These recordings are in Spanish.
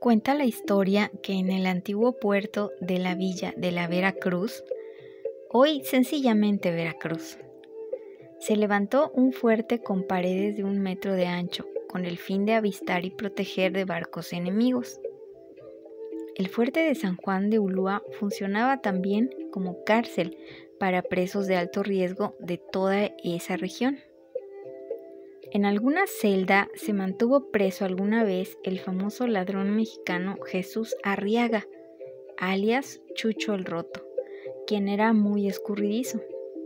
Cuenta la historia que en el antiguo puerto de la villa de la Veracruz, hoy sencillamente Veracruz, se levantó un fuerte con paredes de 1 metro de ancho, con el fin de avistar y proteger de barcos enemigos. El fuerte de San Juan de Ulúa funcionaba también como cárcel para presos de alto riesgo de toda esa región. En alguna celda se mantuvo preso alguna vez el famoso ladrón mexicano Jesús Arriaga, alias Chucho el Roto, quien era muy escurridizo.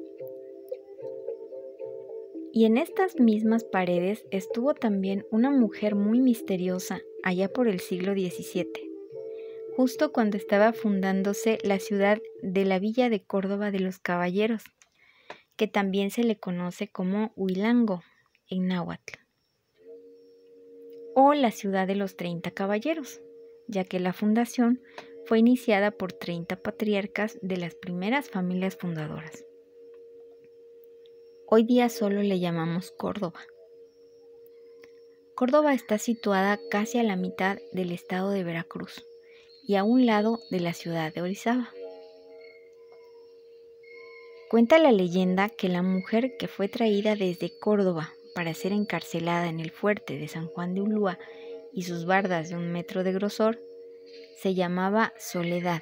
Y en estas mismas paredes estuvo también una mujer muy misteriosa allá por el siglo XVII, justo cuando estaba fundándose la ciudad de la villa de Córdoba de los Caballeros, que también se le conoce como Huilango en náhuatl, o la ciudad de los 30 caballeros, ya que la fundación fue iniciada por 30 patriarcas de las primeras familias fundadoras. Hoy día solo le llamamos Córdoba. Córdoba está situada casi a la mitad del estado de Veracruz y a un lado de la ciudad de Orizaba. Cuenta la leyenda que la mujer que fue traída desde Córdoba para ser encarcelada en el fuerte de San Juan de Ulúa y sus bardas de 1 metro de grosor, se llamaba Soledad.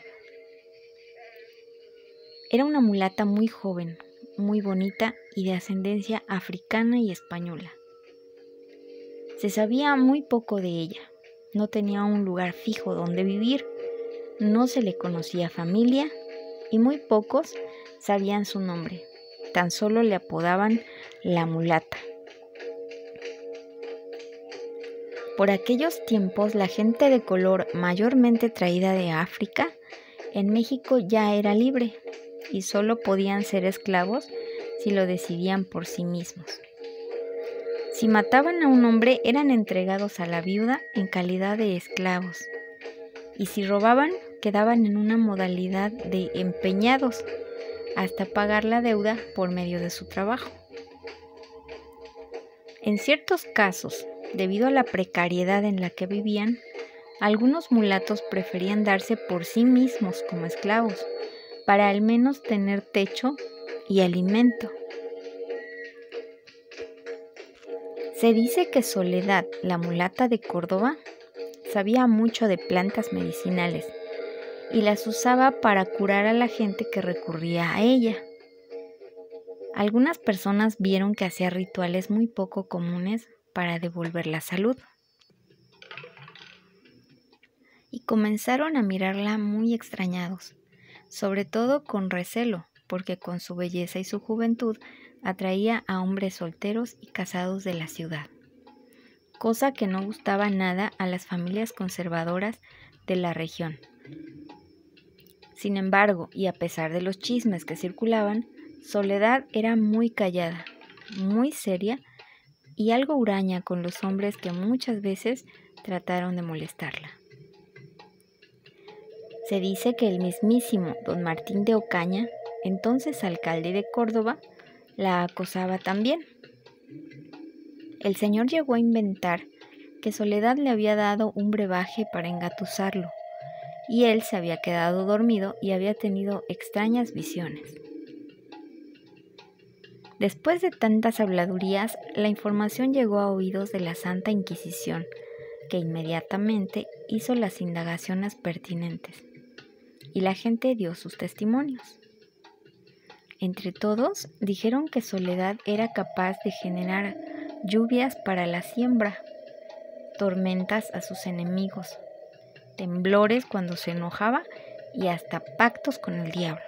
Era una mulata muy joven, muy bonita y de ascendencia africana y española. Se sabía muy poco de ella, no tenía un lugar fijo donde vivir, no se le conocía familia y muy pocos sabían su nombre, tan solo le apodaban la mulata. Por aquellos tiempos la gente de color mayormente traída de África en México ya era libre y solo podían ser esclavos si lo decidían por sí mismos. Si mataban a un hombre eran entregados a la viuda en calidad de esclavos y si robaban quedaban en una modalidad de empeñados hasta pagar la deuda por medio de su trabajo. En ciertos casos, debido a la precariedad en la que vivían, algunos mulatos preferían darse por sí mismos como esclavos, para al menos tener techo y alimento. Se dice que Soledad, la mulata de Córdoba, sabía mucho de plantas medicinales y las usaba para curar a la gente que recurría a ella. Algunas personas vieron que hacía rituales muy poco comunes para devolver la salud y comenzaron a mirarla muy extrañados, sobre todo con recelo, porque con su belleza y su juventud atraía a hombres solteros y casados de la ciudad, cosa que no gustaba nada a las familias conservadoras de la región. Sin embargo, y a pesar de los chismes que circulaban, Soledad era muy callada, muy seria y algo huraña con los hombres que muchas veces trataron de molestarla. Se dice que el mismísimo don Martín de Ocaña, entonces alcalde de Córdoba, la acosaba también. El señor llegó a inventar que Soledad le había dado un brebaje para engatusarlo, y él se había quedado dormido y había tenido extrañas visiones. Después de tantas habladurías, la información llegó a oídos de la Santa Inquisición, que inmediatamente hizo las indagaciones pertinentes, y la gente dio sus testimonios. Entre todos, dijeron que Soledad era capaz de generar lluvias para la siembra, tormentas a sus enemigos, temblores cuando se enojaba y hasta pactos con el diablo.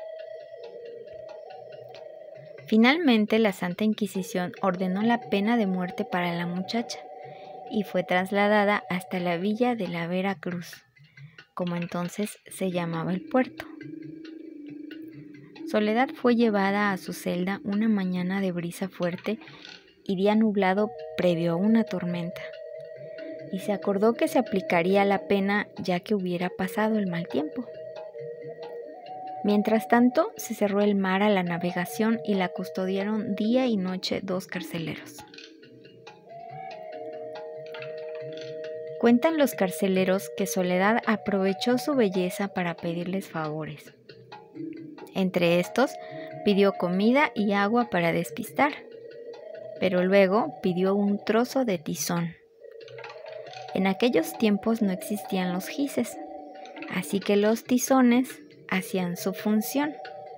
Finalmente, la Santa Inquisición ordenó la pena de muerte para la muchacha y fue trasladada hasta la villa de la Veracruz, como entonces se llamaba el puerto. Soledad fue llevada a su celda una mañana de brisa fuerte y día nublado previo a una tormenta, y se acordó que se aplicaría la pena ya que hubiera pasado el mal tiempo. Mientras tanto, se cerró el mar a la navegación y la custodiaron día y noche 2 carceleros. Cuentan los carceleros que Soledad aprovechó su belleza para pedirles favores. Entre estos, pidió comida y agua para despistar, pero luego pidió un trozo de tizón. En aquellos tiempos no existían los gises, así que los tizones hacían su función.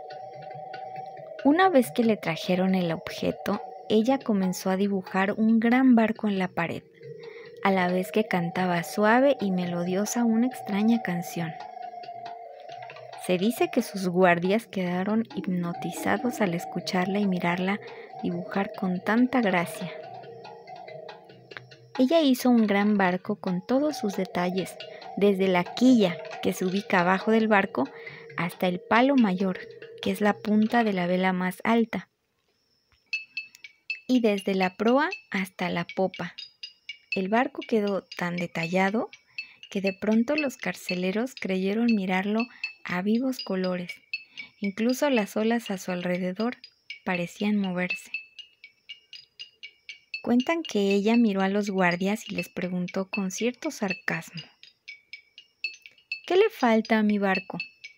Una vez que le trajeron el objeto, ella comenzó a dibujar un gran barco en la pared, a la vez que cantaba suave y melodiosa una extraña canción. Se dice que sus guardias quedaron hipnotizados al escucharla y mirarla dibujar con tanta gracia. Ella hizo un gran barco con todos sus detalles, desde la quilla, que se ubica abajo del barco, hasta el palo mayor, que es la punta de la vela más alta, y desde la proa hasta la popa. El barco quedó tan detallado que de pronto los carceleros creyeron mirarlo a vivos colores. Incluso las olas a su alrededor parecían moverse. Cuentan que ella miró a los guardias y les preguntó con cierto sarcasmo: ¿qué le falta a mi barco?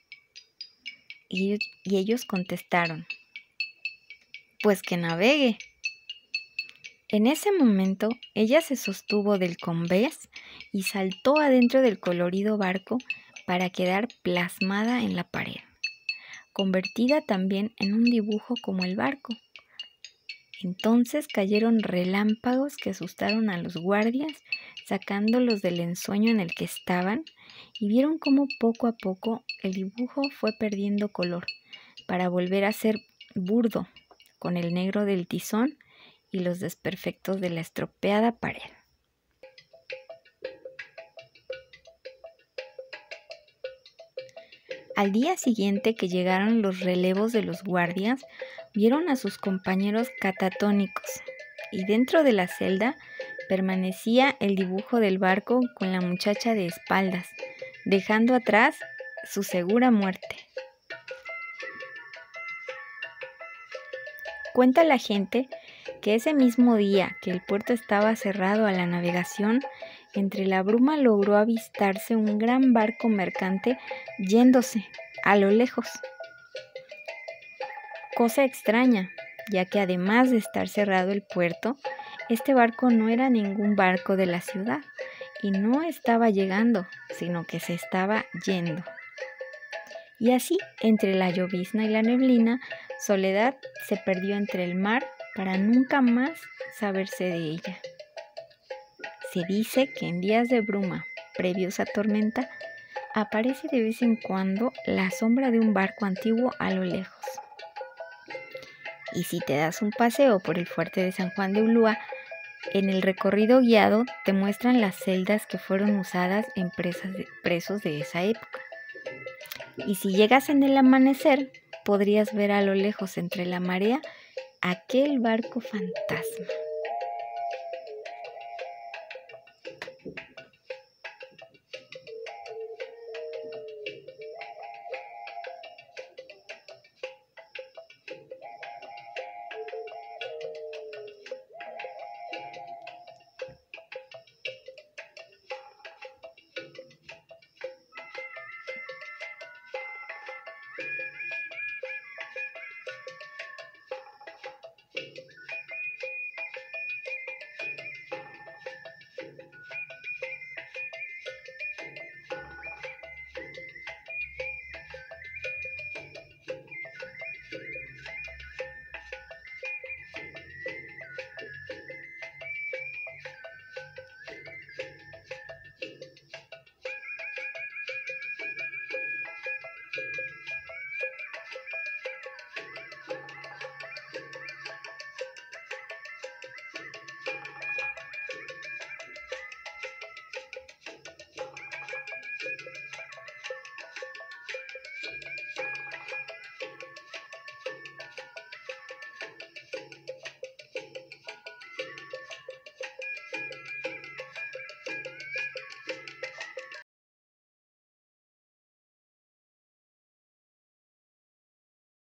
Y ellos contestaron: pues que navegue. En ese momento, ella se sostuvo del combés y saltó adentro del colorido barco para quedar plasmada en la pared, convertida también en un dibujo como el barco. Entonces cayeron relámpagos que asustaron a los guardias, sacándolos del ensueño en el que estaban, y vieron cómo poco a poco el dibujo fue perdiendo color, para volver a ser burdo, con el negro del tizón y los desperfectos de la estropeada pared. Al día siguiente que llegaron los relevos de los guardias, vieron a sus compañeros catatónicos, y dentro de la celda permanecía el dibujo del barco con la muchacha de espaldas, dejando atrás su segura muerte. Cuenta la gente que ese mismo día que el puerto estaba cerrado a la navegación, entre la bruma logró avistarse un gran barco mercante yéndose a lo lejos. Cosa extraña, ya que además de estar cerrado el puerto, este barco no era ningún barco de la ciudad y no estaba llegando, sino que se estaba yendo. Y así, entre la llovizna y la neblina, Soledad se perdió entre el mar para nunca más saberse de ella. Se dice que en días de bruma previos a tormenta aparece de vez en cuando la sombra de un barco antiguo a lo lejos. Y si te das un paseo por el fuerte de San Juan de Ulúa, en el recorrido guiado te muestran las celdas que fueron usadas en presos de esa época. Y si llegas en el amanecer, podrías ver a lo lejos entre la marea aquel barco fantasma.